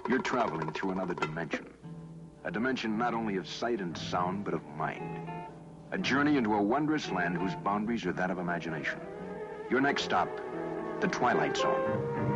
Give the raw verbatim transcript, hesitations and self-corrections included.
You're traveling through another dimension. A dimension not only of sight and sound, but of mind. A journey into a wondrous land whose boundaries are that of imagination. Your next stop, the Twilight Zone.